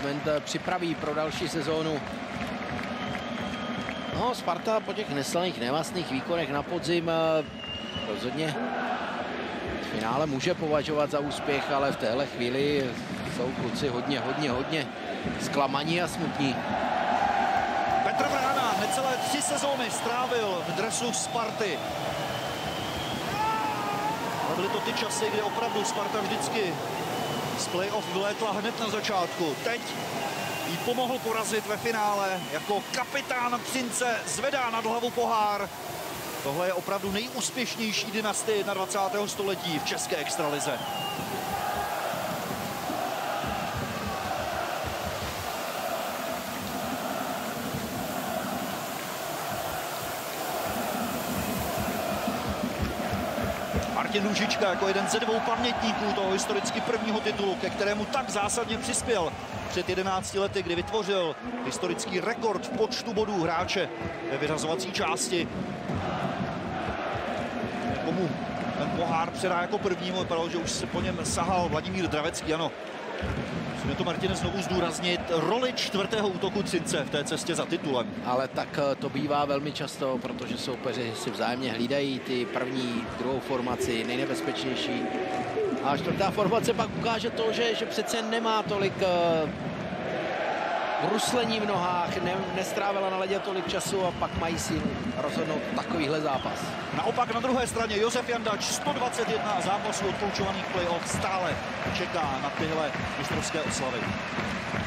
management připraví pro další sezónu. No, Sparta po těch neslaných, nevlastných výkonech na podzim rozhodně v finále může považovat za úspěch, ale v téhle chvíli jsou kluci hodně zklamaní a smutní. Petr Vrána necelé 3 sezóny strávil v dresu Sparty. A byly to ty časy, kdy opravdu Sparta vždycky z playoff vylétla hned na začátku. Teď jí pomohl porazit ve finále. Jako kapitán Třince zvedá nad hlavu pohár. Tohle je opravdu nejúspěšnější dynastie 21. století v české extralize. Martin Růžička jako jeden ze 2 pamětníků toho historicky prvního titulu, ke kterému tak zásadně přispěl před 11 lety, kdy vytvořil historický rekord v počtu bodů hráče ve vyřazovací části. Komu ten pohár předá jako prvnímu, vypadalo, že už se po něm sahal Vladimír Dravecký, ano. Musíme to, Martine, znovu zdůraznit roli 4. útoku Třince v té cestě za titulem. Ale tak to bývá velmi často, protože soupeři si vzájemně hlídají ty první, druhou formaci, nejnebezpečnější. A 4. formace pak ukáže to, že přece nemá tolik bruslení v nohách, nestrávila na ledě tolik času a pak mají sílu rozhodnout takovýhle zápas. Naopak na druhé straně Josef Jandač, 121 zápasů odpoučovaných playoff, stále čeká na tyhle mistrovské oslavy.